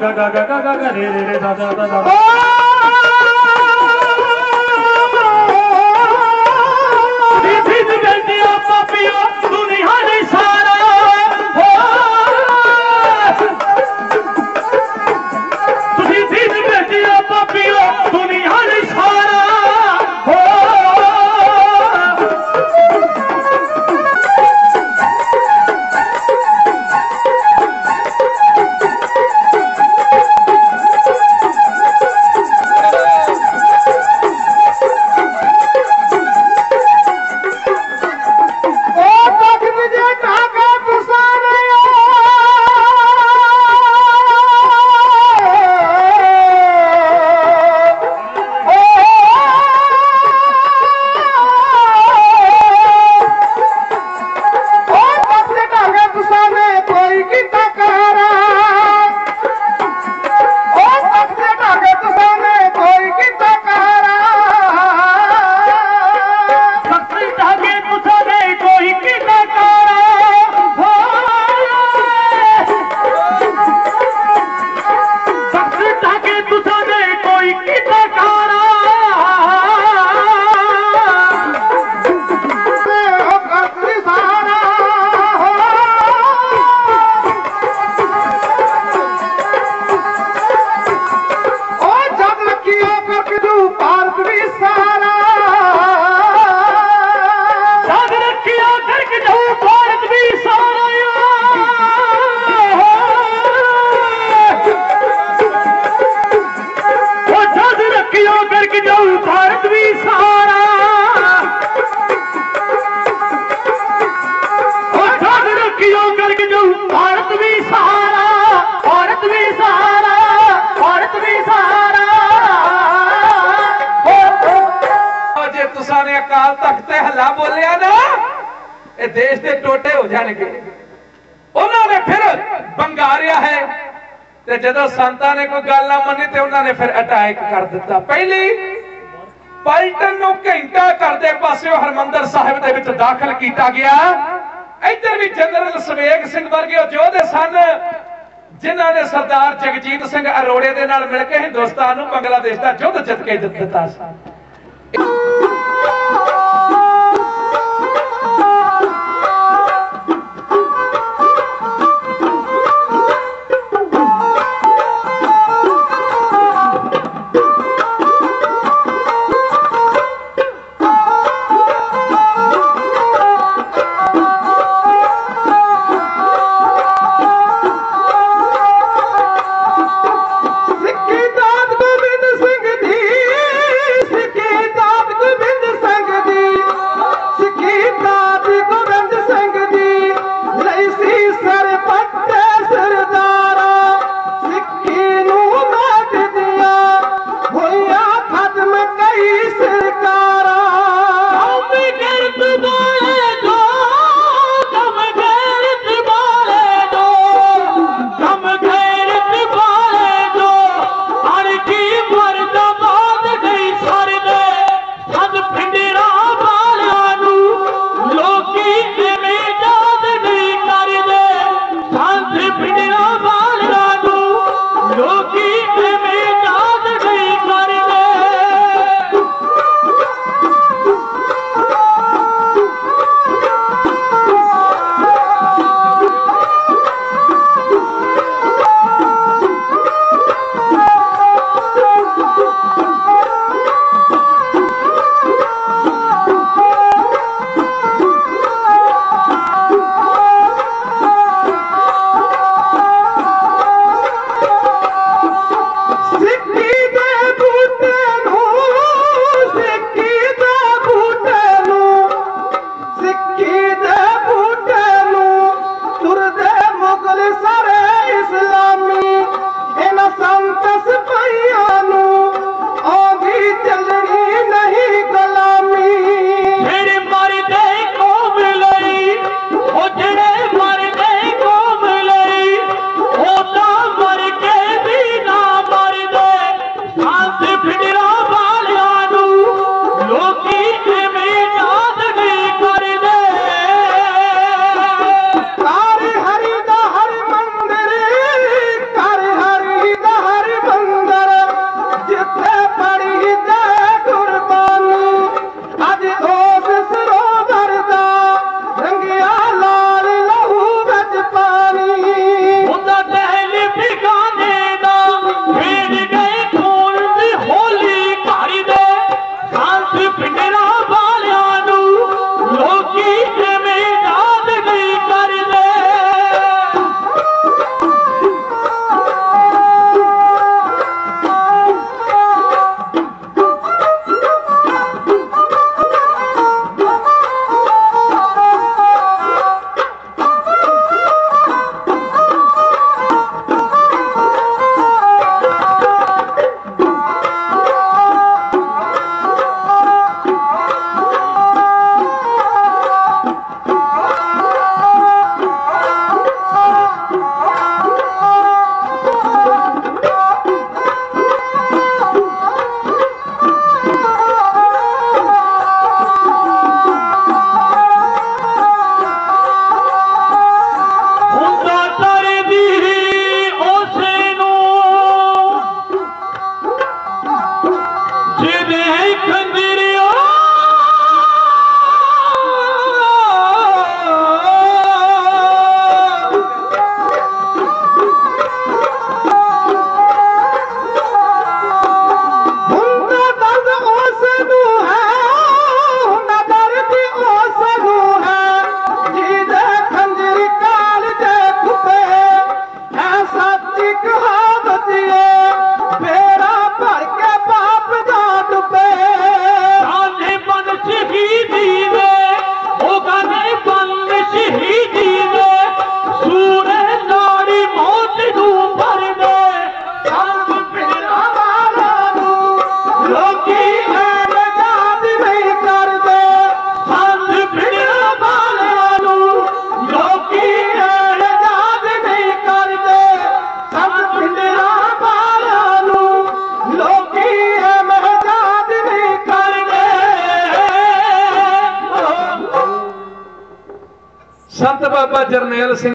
गा गा गा गा गा गा रे रे रे दा दा दा दा अकाल तख्त ते हला बोलिया ना ये देश के टोटे हो जाएंगे। उन्होंने फिर बंगारिया है ते जदों संतां ने कोई गल ना मनी ते उन्होंने फिर अटैक कर दिता। पहली पलटन नूं घंटा करदे पासिओ हरमंदर साहिब दे विच दाखिल किया गया। इधर भी जनरल सवेग सिंह वर्गे योधे सन जिन्हां ने सरदार जगजीत सिंह अरोड़े दे नाल मिल के हिंदुस्तान नूं बांग्लादेश दा युद्ध जित के दिता सी। सिक्की दाद गोबिंद सिंह दी, सिक्की दाद संत बाबा जरनैल सिंह